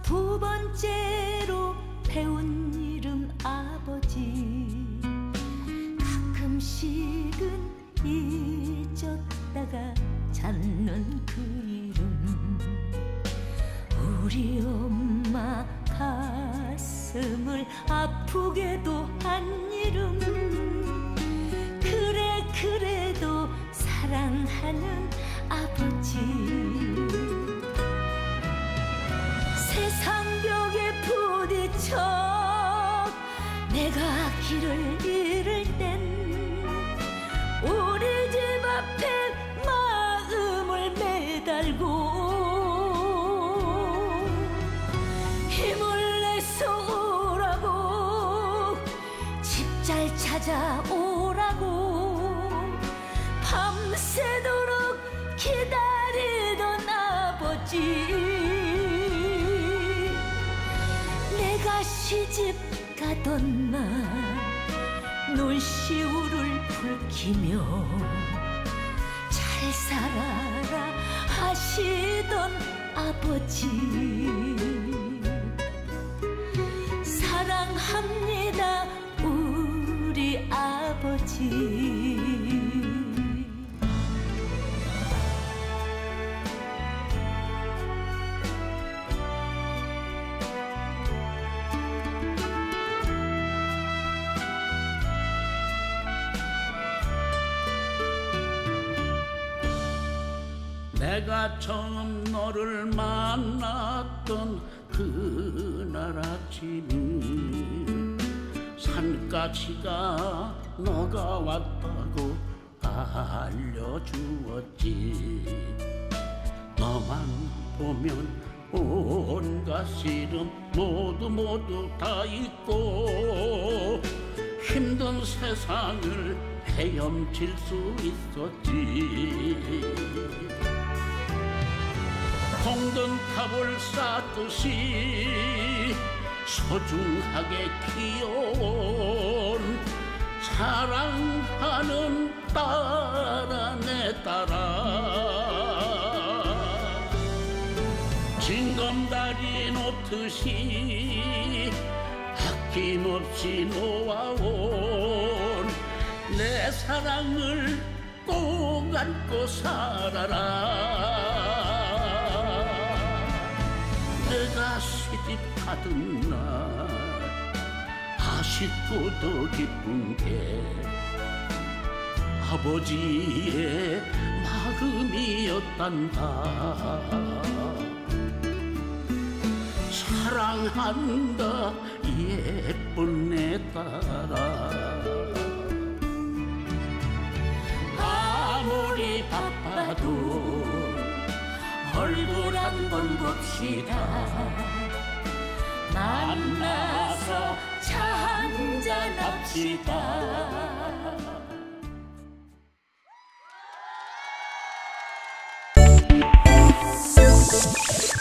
두 번째로 배운 이름 아버지. 가끔씩은 잊었다가 찾는 그 이름. 우리 엄마 가슴을 아프게도 한 이름. 그래 그래도 사랑하는 아버지. 세상 벽에 부딪혀 내가 길을 잃을 땐 우리 집 앞에 마음을 매달고 힘을 내서 오라고, 집 잘 찾아오라고 밤새도록 기다리던 아버지. 내가 시집 가던 날 눈시울을 붉히며 잘 살아라 하시던 아버지. 사랑합니다 우리 아버지. 내가 처음 너를 만났던 그날 아침, 산까지가 너가 왔다고 알려주었지. 너만 보면 온갖 시름 모두 다 잊고 힘든 세상을 헤엄칠 수 있었지. 공든 탑을 쌓듯이 소중하게 키워온 사랑하는 딸아 내 딸아. 징검다리 놓듯이 아낌없이 놓아온 내 사랑을 꼭 안고 살아라. 내가 시집 가던 날 아쉽고도 기쁜 게 아버지의 마음이었단다. 사랑한다 예쁜 내 딸아. 아무리 바빠도 얼굴 한번 봅시다. 만나서 차 한잔 합시다.